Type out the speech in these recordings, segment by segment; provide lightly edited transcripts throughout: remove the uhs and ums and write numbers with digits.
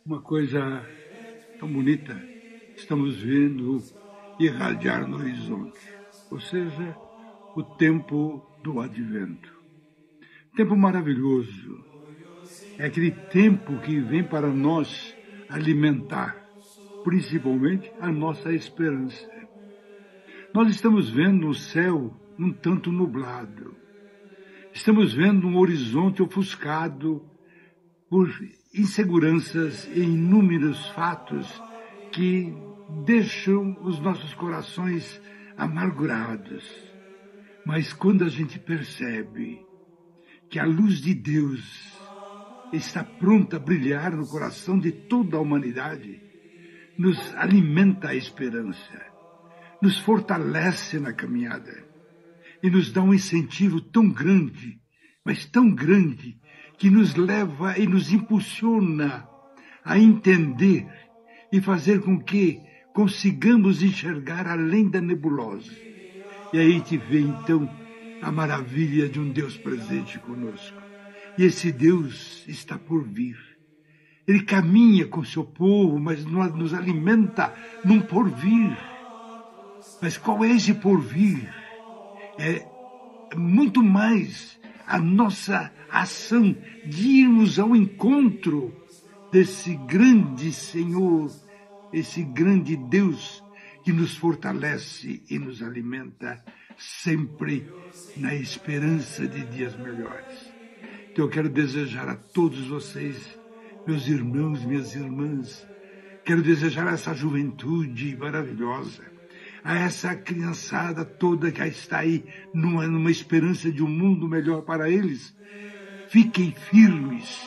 Uma coisa tão bonita estamos vendo irradiar no horizonte, ou seja, o tempo do advento. Tempo maravilhoso. É aquele tempo que vem para nós alimentar, principalmente, a nossa esperança. Nós estamos vendo o céu um tanto nublado. Estamos vendo um horizonte ofuscado por inseguranças e inúmeros fatos que deixam os nossos corações amargurados. Mas quando a gente percebe que a luz de Deus está pronta a brilhar no coração de toda a humanidade, nos alimenta a esperança, nos fortalece na caminhada e nos dá um incentivo tão grande, mas tão grande, que nos leva e nos impulsiona a entender e fazer com que consigamos enxergar além da nebulosa. E aí a gente vê, então, a maravilha de um Deus presente conosco. E esse Deus está por vir. Ele caminha com o seu povo, mas nos alimenta num porvir. Mas qual é esse porvir? É muito mais a nossa ação de irmos ao encontro desse grande Senhor, esse grande Deus que nos fortalece e nos alimenta sempre na esperança de dias melhores. Então eu quero desejar a todos vocês, meus irmãos, minhas irmãs, quero desejar a essa juventude maravilhosa, a essa criançada toda que está aí numa esperança de um mundo melhor para eles. Fiquem firmes,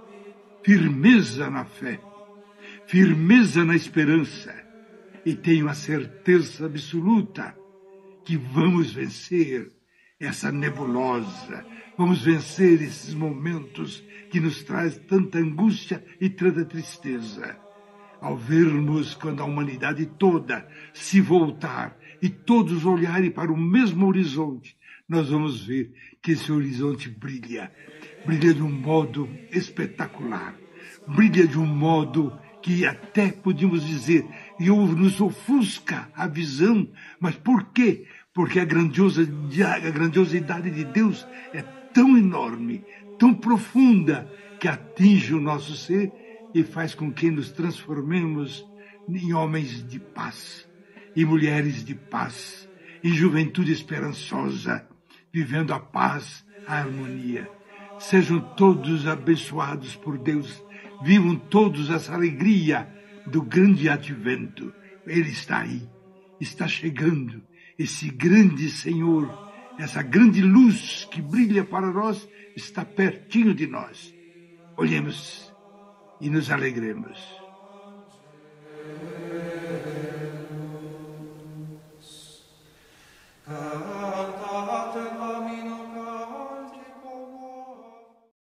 firmeza na fé, firmeza na esperança, e tenham a certeza absoluta que vamos vencer essa nebulosa, vamos vencer esses momentos que nos traz tanta angústia e tanta tristeza. Ao vermos quando a humanidade toda se voltar e todos olharem para o mesmo horizonte, nós vamos ver que esse horizonte brilha de um modo espetacular, brilha de um modo que até podemos dizer, nos ofusca a visão. Mas por quê? Porque a grandiosidade de Deus é tão enorme, tão profunda, que atinge o nosso ser e faz com que nos transformemos em homens de paz, em mulheres de paz, em juventude esperançosa, vivendo a paz, a harmonia. Sejam todos abençoados por Deus, vivam todos essa alegria do grande advento. Ele está aí, está chegando, esse grande Senhor, essa grande luz que brilha para nós, está pertinho de nós. Olhemos e nos alegremos.